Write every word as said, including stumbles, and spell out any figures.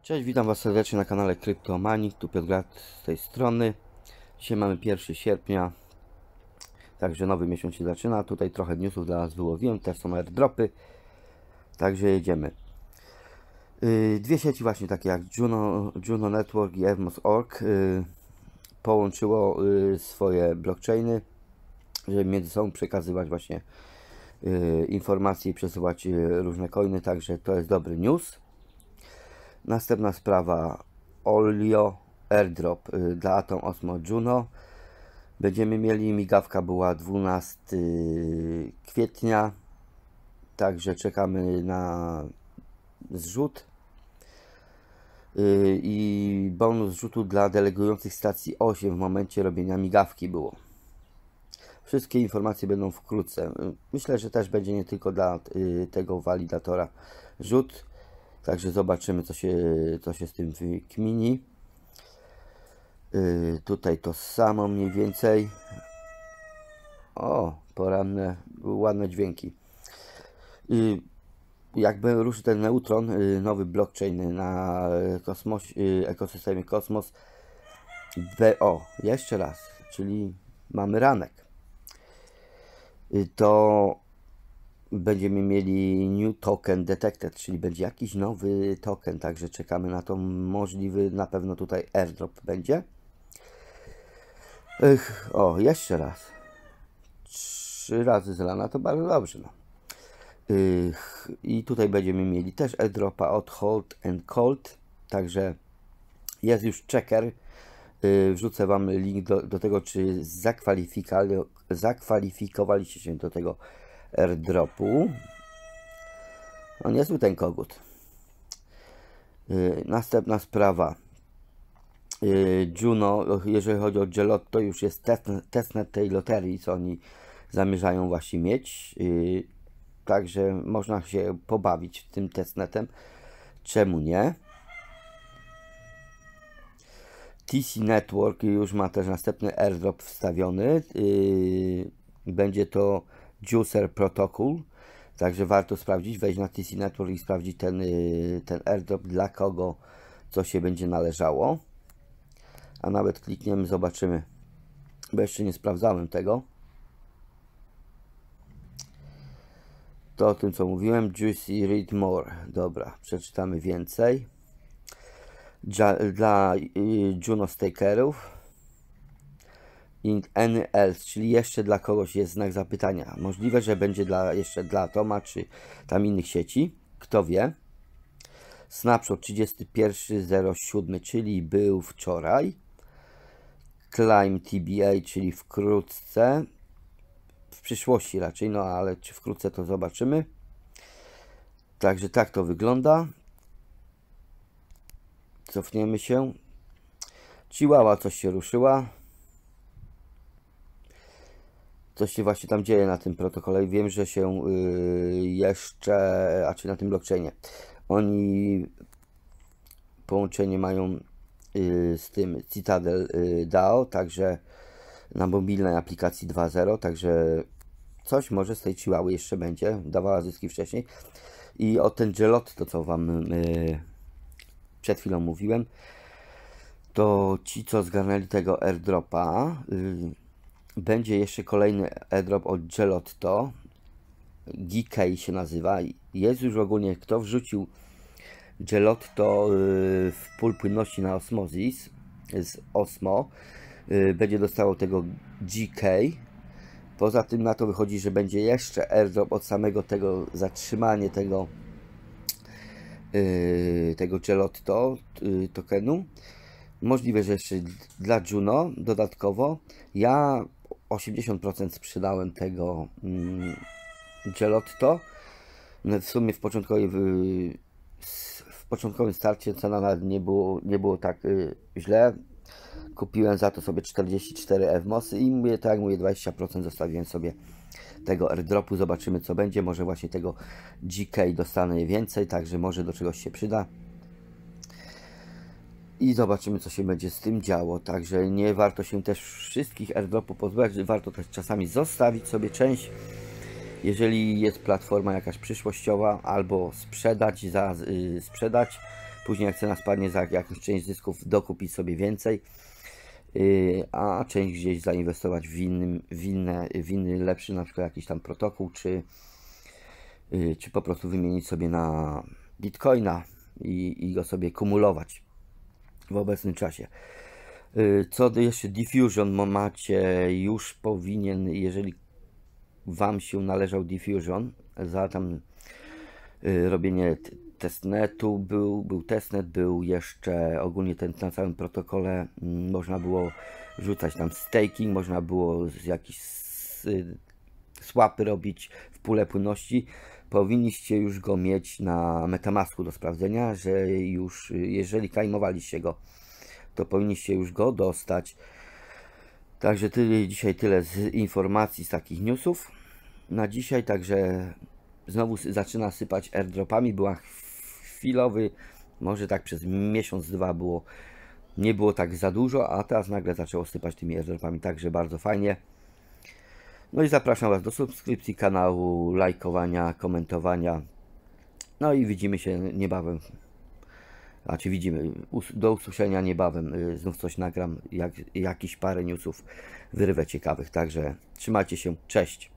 Cześć, witam Was serdecznie na kanale Kryptomani, tu Piotr Grat z tej strony. Dzisiaj mamy pierwszego sierpnia, także nowy miesiąc się zaczyna. Tutaj trochę newsów dla Was wyłowiłem, też są airdropy, także jedziemy. Yy, dwie sieci właśnie takie jak Juno, Juno Network i Evmos kropka org yy, połączyło yy, swoje blockchainy, żeby między sobą przekazywać właśnie yy, informacje i przesyłać yy, różne coiny, także to jest dobry news. Następna sprawa, Olio airdrop y, dla Atom Osmo Juno. Będziemy mieli, migawka była dwunastego kwietnia, także czekamy na zrzut y, i bonus zrzutu dla delegujących stacji osiem w momencie robienia migawki było. Wszystkie informacje będą wkrótce. Myślę, że też będzie nie tylko dla y, tego walidatora rzut. Także zobaczymy, co się, co się z tym wykmini. Yy, tutaj to samo mniej więcej. O, poranne, ładne dźwięki. Yy, jakby ruszy ten Neutron, yy, nowy blockchain na kosmos, yy, ekosystemie Kosmos. B O, jeszcze raz, czyli mamy ranek. Yy, to będziemy mieli New Token Detected, czyli będzie jakiś nowy token, także czekamy na to. Możliwy na pewno tutaj airdrop będzie. Ech, o, jeszcze raz. Trzy razy z rana to bardzo dobrze. No. Ech, I tutaj będziemy mieli też airdropa od Hold and Cold, także jest już checker. Yy, wrzucę Wam link do, do tego, czy zakwalifikowali, zakwalifikowaliście się do tego airdropu. No niezły ten kogut. Yy, następna sprawa. Yy, Juno, jeżeli chodzi o Gelot, to już jest testnet, testnet tej loterii, co oni zamierzają właśnie mieć. Yy, także można się pobawić tym testnetem. Czemu nie? T C Network już ma też następny airdrop wstawiony. Yy, będzie to Juicer Protocol, także warto sprawdzić, wejść na T C Network i sprawdzić ten, ten airdrop, dla kogo co się będzie należało. A nawet klikniemy, zobaczymy, bo jeszcze nie sprawdzałem tego. To o tym, co mówiłem. Juicy Read More. Dobra, przeczytamy więcej. Dla Juno Stakerów. Any else, czyli jeszcze dla kogoś jest znak zapytania. Możliwe, że będzie dla, jeszcze dla Atoma, czy tam innych sieci. Kto wie. Snapshot trzydziestego pierwszego siódmego, czyli był wczoraj. Climb T B A, czyli wkrótce. W przyszłości raczej, no ale czy wkrótce, to zobaczymy. Także tak to wygląda. Cofniemy się. Chihuahua coś się ruszyła. Coś się właśnie tam dzieje na tym protokole. Wiem, że się yy, jeszcze, a czy na tym blockchainie, oni połączenie mają yy, z tym Citadel yy, D A O, także na mobilnej aplikacji dwa zero, także coś może z tej Chihuahua jeszcze będzie, dawała zyski wcześniej. I o ten Gelot, to co Wam yy, przed chwilą mówiłem, to ci, co zgarnęli tego airdropa, yy, będzie jeszcze kolejny airdrop od Gelotto. G K się nazywa. Jest już ogólnie, kto wrzucił Gelotto w pól płynności na Osmosis z Osmo, będzie dostało tego G K. Poza tym na to wychodzi, że będzie jeszcze airdrop od samego tego zatrzymania tego tego Gelotto tokenu. Możliwe, że jeszcze dla Juno dodatkowo. Ja osiemdziesiąt procent sprzedałem tego mm, Gelotto. W sumie w początkowym, w, w początkowym starcie cena nawet nie było, nie było tak y, źle. Kupiłem za to sobie czterdzieści cztery Evmosy i mówię, tak jak mówię, dwadzieścia procent zostawiłem sobie tego airdropu. Zobaczymy, co będzie. Może właśnie tego G K dostanę więcej, także może do czegoś się przyda. I zobaczymy, co się będzie z tym działo. Także nie warto się też wszystkich airdropów pozbywać. Warto też czasami zostawić sobie część, jeżeli jest platforma jakaś przyszłościowa, albo sprzedać, za, yy, sprzedać Później jak cena spadnie, za jakąś część zysków dokupić sobie więcej, yy, a część gdzieś zainwestować w, innym, w, inne, w inny lepszy, na przykład jakiś tam protokół, czy, yy, czy po prostu wymienić sobie na Bitcoina i, i go sobie kumulować w obecnym czasie. Co do jeszcze Diffusion macie, już powinien, jeżeli Wam się należał Diffusion za tam y, robienie testnetu, był, był testnet, był jeszcze ogólnie ten na całym protokole, y, można było rzucać tam staking, można było z jakiś y, swapy robić w pule płynności. Powinniście już go mieć na Metamasku do sprawdzenia, że już jeżeli claimowaliście go, to powinniście już go dostać. Także tyle, dzisiaj tyle z informacji, z takich newsów na dzisiaj. Także znowu zaczyna sypać airdropami. Była chwilowy, może tak przez miesiąc, dwa było, nie było tak za dużo, a teraz nagle zaczęło sypać tymi airdropami. Także bardzo fajnie. No i zapraszam Was do subskrypcji kanału, lajkowania, komentowania. No i widzimy się niebawem. Znaczy widzimy, do usłyszenia niebawem, znów coś nagram, jak, jakiś parę newsów wyrwę ciekawych, także trzymajcie się, cześć.